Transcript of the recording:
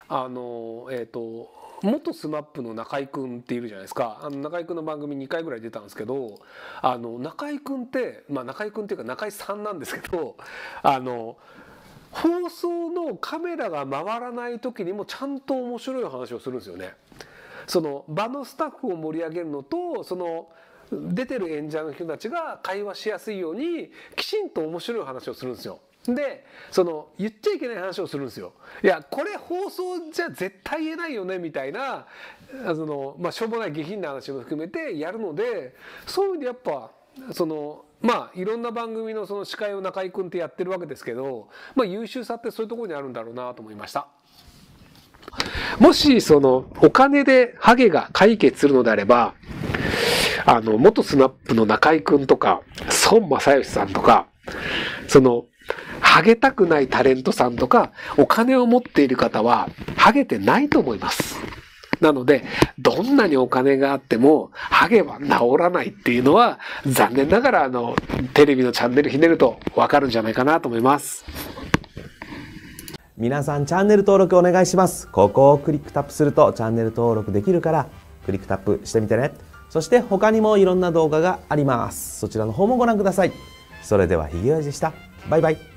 元スマップの中居君っているじゃないですか。中居君の番組2回ぐらい出たんですけど、中居君って、中居君っていうか中居さんなんですけど、放送のカメラが回らない時にもちゃんと面白い話をするんですよね。その場のスタッフを盛り上げるのと、その出てる演者の人たちが会話しやすいようにきちんと面白い話をするんですよ。でその言っちゃいけない話をするんですよ。いやこれ放送じゃ絶対言えないよねみたいなしょうもない下品な話も含めてやるので、そういう意味でやっぱいろんな番組のその司会を中居君ってやってるわけですけど、優秀さってそういうところにあるんだろうなと思いました。もしそのお金でハゲが解決するのであれば、元スナップの中居君とか孫正義さんとか、そのハゲたくないタレントさんとかお金を持っている方はハゲてないと思います。なのでどんなにお金があってもハゲは治らないっていうのは残念ながらテレビのチャンネルひねるとわかるんじゃないかなと思います。 皆さんチャンネル登録お願いします。ここをクリックタップするとチャンネル登録できるからクリックタップしてみてね。そして他にもいろんな動画があります。そちらの方もご覧ください。それではひげおやじでした。バイバイ。